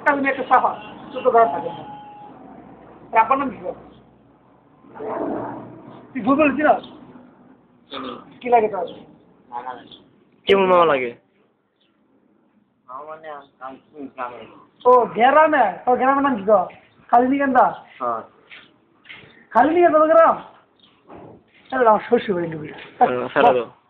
একটা উনি একটা সাফা ছোট ঘর থাকে আপনার নাম কি তুই ভুল বলেছিল কি লাগে তোর কেমন মামা লাগে ও গ্রামে তোর গ্রামের নাম কি গো কালিনিকান্দা কালিনিকান্দা গ্রাম আমার শ্বশুর বাড়ি